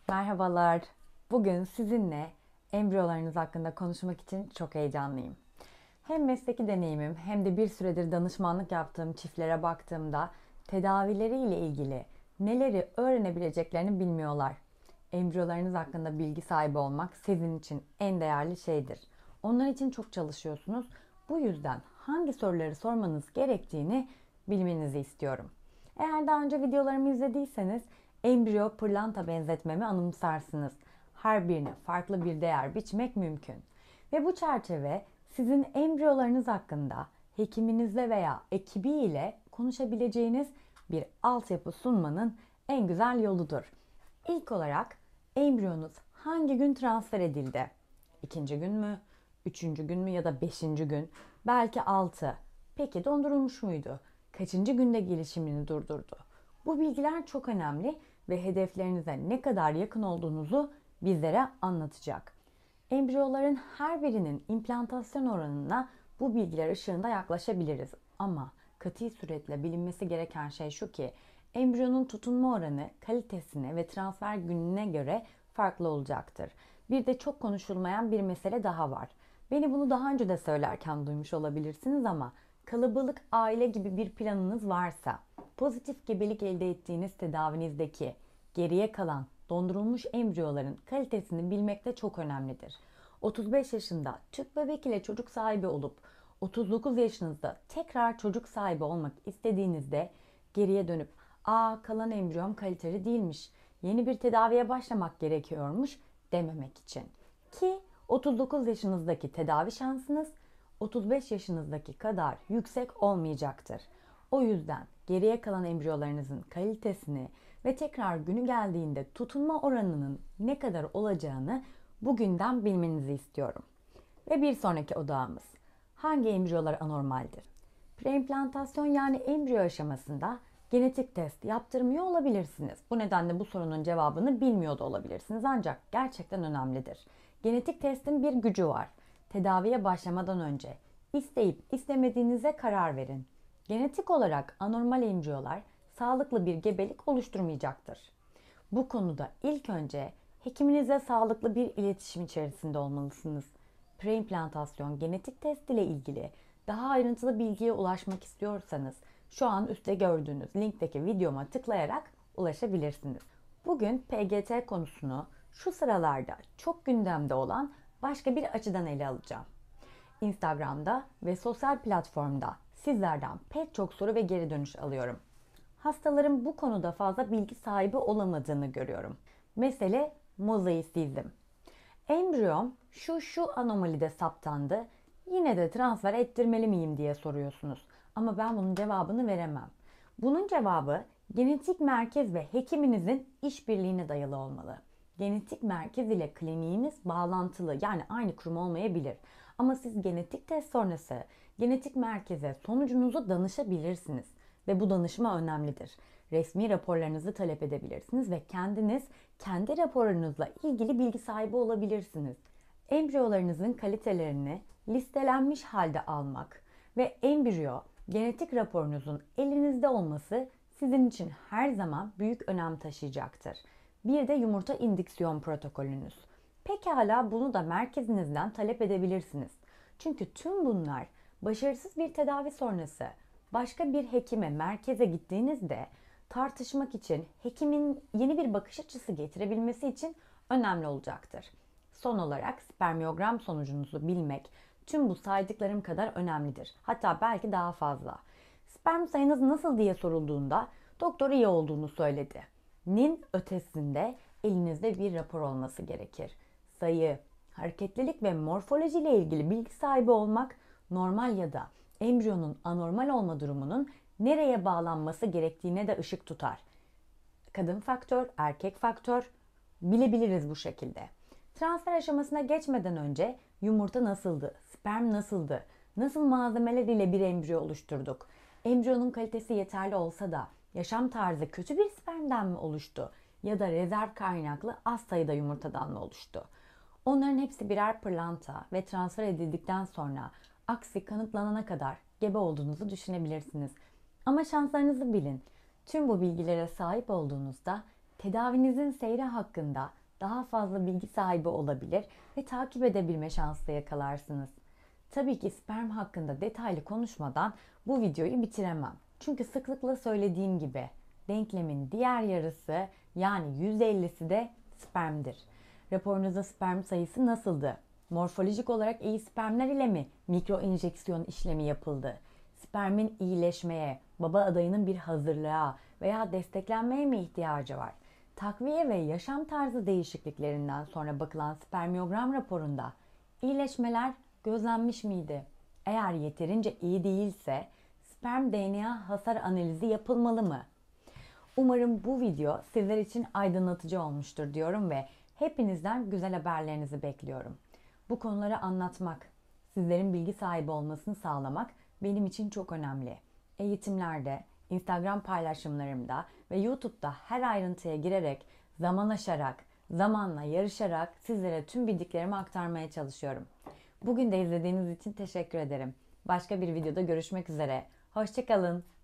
Merhabalar. Bugün sizinle embriyolarınız hakkında konuşmak için çok heyecanlıyım. Hem mesleki deneyimim hem de bir süredir danışmanlık yaptığım çiftlere baktığımda tedavileriyle ilgili neleri öğrenebileceklerini bilmiyorlar. Embriyolarınız hakkında bilgi sahibi olmak sizin için en değerli şeydir. Onlar için çok çalışıyorsunuz. Bu yüzden hangi soruları sormanız gerektiğini bilmenizi istiyorum. Eğer daha önce videolarımı izlediyseniz embriyo pırlanta benzetmemi anımsarsınız. Her birine farklı bir değer biçmek mümkün. Ve bu çerçeve sizin embriyolarınız hakkında hekiminizle veya ekibiyle konuşabileceğiniz bir altyapı sunmanın en güzel yoludur. İlk olarak embriyonuz hangi gün transfer edildi? İkinci gün mü? Üçüncü gün mü ya da beşinci gün? Belki altı. Peki dondurulmuş muydu? Kaçıncı günde gelişimini durdurdu? Bu bilgiler çok önemli ve hedeflerinize ne kadar yakın olduğunuzu bizlere anlatacak. Embriyoların her birinin implantasyon oranına bu bilgiler ışığında yaklaşabiliriz. Ama kati suretle bilinmesi gereken şey şu ki embriyonun tutunma oranı kalitesine ve transfer gününe göre farklı olacaktır. Bir de çok konuşulmayan bir mesele daha var. Beni bunu daha önce de söylerken duymuş olabilirsiniz ama kalabalık aile gibi bir planınız varsa pozitif gebelik elde ettiğiniz tedavinizdeki geriye kalan dondurulmuş embriyoların kalitesini bilmek de çok önemlidir. 35 yaşında tüp bebek ile çocuk sahibi olup 39 yaşınızda tekrar çocuk sahibi olmak istediğinizde geriye dönüp kalan embriyom kaliteli değilmiş, yeni bir tedaviye başlamak gerekiyormuş dememek için. Ki 39 yaşınızdaki tedavi şansınız 35 yaşınızdaki kadar yüksek olmayacaktır. O yüzden geriye kalan embriyolarınızın kalitesini ve tekrar günü geldiğinde tutunma oranının ne kadar olacağını bugünden bilmenizi istiyorum. Ve bir sonraki odağımız. Hangi embriyolar anormaldir? Preimplantasyon yani embriyo aşamasında genetik test yaptırmıyor olabilirsiniz. Bu nedenle bu sorunun cevabını bilmiyor da olabilirsiniz ancak gerçekten önemlidir. Genetik testin bir gücü var. Tedaviye başlamadan önce isteyip istemediğinize karar verin. Genetik olarak anormal embriyolar sağlıklı bir gebelik oluşturmayacaktır. Bu konuda ilk önce hekiminize sağlıklı bir iletişim içerisinde olmalısınız. Preimplantasyon genetik test ile ilgili daha ayrıntılı bilgiye ulaşmak istiyorsanız şu an üstte gördüğünüz linkteki videoma tıklayarak ulaşabilirsiniz. Bugün PGT konusunu şu sıralarda çok gündemde olan başka bir açıdan ele alacağım. Instagram'da ve sosyal platformda sizlerden pek çok soru ve geri dönüş alıyorum. Hastaların bu konuda fazla bilgi sahibi olamadığını görüyorum. Mesele mozaisizm. Embriyom şu anomalide saptandı, yine de transfer ettirmeli miyim diye soruyorsunuz. Ama ben bunun cevabını veremem. Bunun cevabı genetik merkez ve hekiminizin işbirliğine dayalı olmalı. Genetik merkez ile kliniğiniz bağlantılı, yani aynı kurum olmayabilir. Ama siz genetik test sonrası genetik merkeze sonucunuzu danışabilirsiniz ve bu danışma önemlidir. Resmi raporlarınızı talep edebilirsiniz ve kendiniz kendi raporunuzla ilgili bilgi sahibi olabilirsiniz. Embriyolarınızın kalitelerini listelenmiş halde almak ve embriyo genetik raporunuzun elinizde olması sizin için her zaman büyük önem taşıyacaktır. Bir de yumurta indüksiyon protokolünüz. Pekala bunu da merkezinizden talep edebilirsiniz. Çünkü tüm bunlar başarısız bir tedavi sonrası başka bir hekime, merkeze gittiğinizde tartışmak için hekimin yeni bir bakış açısı getirebilmesi için önemli olacaktır. Son olarak spermiyogram sonucunuzu bilmek tüm bu saydıklarım kadar önemlidir. Hatta belki daha fazla. Sperm sayınız nasıl diye sorulduğunda doktor iyi olduğunu söyledi. Nin ötesinde elinizde bir rapor olması gerekir. Sayı, hareketlilik ve morfoloji ile ilgili bilgi sahibi olmak normal ya da embriyonun anormal olma durumunun nereye bağlanması gerektiğine de ışık tutar. Kadın faktör, erkek faktör bilebiliriz bu şekilde. Transfer aşamasına geçmeden önce yumurta nasıldı, sperm nasıldı, nasıl malzemeler ile bir embriyo oluşturduk, embriyonun kalitesi yeterli olsa da yaşam tarzı kötü bir spermden mi oluştu ya da rezerv kaynaklı az sayıda yumurtadan mı oluştu? Onların hepsi birer pırlanta ve transfer edildikten sonra aksi kanıtlanana kadar gebe olduğunuzu düşünebilirsiniz. Ama şanslarınızı bilin. Tüm bu bilgilere sahip olduğunuzda Tedavinizin seyri hakkında daha fazla bilgi sahibi olabilir ve takip edebilme şansı da yakalarsınız. Tabii ki sperm hakkında detaylı konuşmadan bu videoyu bitiremem. Çünkü sıklıkla söylediğim gibi denklemin diğer yarısı yani %50'si de spermdir. Raporunuzda sperm sayısı nasıldı? Morfolojik olarak iyi spermler ile mi mikro enjeksiyon işlemi yapıldı? Spermin iyileşmeye, baba adayının bir hazırlığa veya desteklenmeye mi ihtiyacı var? Takviye ve yaşam tarzı değişikliklerinden sonra bakılan spermiyogram raporunda iyileşmeler gözlenmiş miydi? Eğer yeterince iyi değilse sperm DNA hasar analizi yapılmalı mı? Umarım bu video sizler için aydınlatıcı olmuştur diyorum ve hepinizden güzel haberlerinizi bekliyorum. Bu konuları anlatmak, sizlerin bilgi sahibi olmasını sağlamak benim için çok önemli. Eğitimlerde, Instagram paylaşımlarımda ve YouTube'da her ayrıntıya girerek, zaman aşarak, zamanla yarışarak sizlere tüm bildiklerimi aktarmaya çalışıyorum. Bugün de izlediğiniz için teşekkür ederim. Başka bir videoda görüşmek üzere. Hoşça kalın.